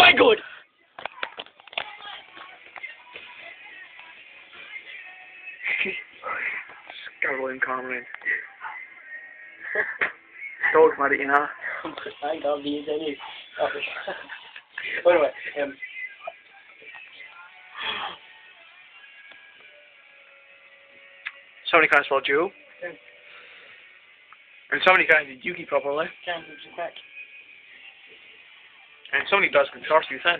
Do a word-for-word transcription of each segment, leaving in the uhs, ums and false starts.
my god! Scarlet Carmen. Dog's mad at you now. I got these anyway. Anyway, um. Somebody can't spell Jew. Yeah. And somebody can't do Yuki properly. Can't do quick. And somebody does consortium then.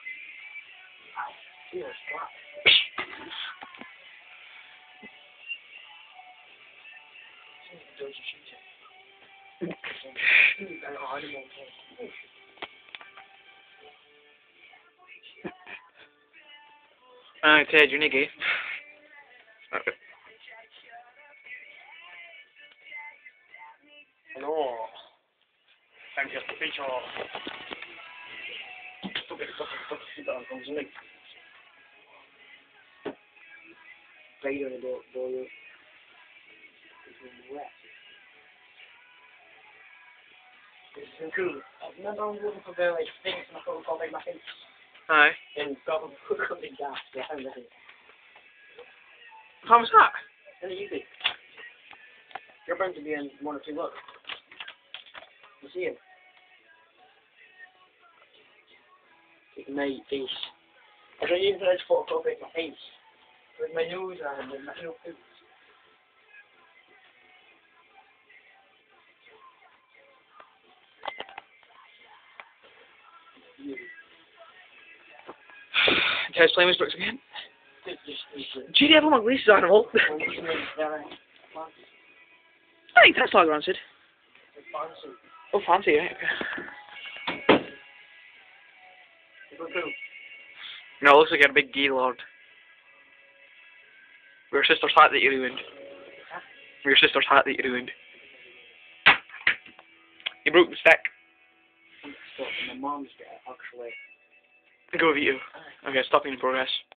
Jesus Christ. Alright, Ted, you're Nicky. Okay. No. I'm just a picture. Later in the door, door is wet. This is cool. I remember I was looking for the like things and I thought it was like my face. Aye. And got a book on the gas behind it. How was that? Really easy. You're bound to be in one or two looks. You see him? Take my face. I don't even try to photocopy my face. With my nose and with my little poops. Ted's playing with his books again. Just, just, G D F on my Grease's animal. I think that's like rancid. Oh, fancy, right? Okay. No, it looks like you're a big gay lord. With your sister's hat that you ruined. With your sister's hat that you ruined. You broke the stick. My mom's got actually. Go with you. Okay, stopping in progress.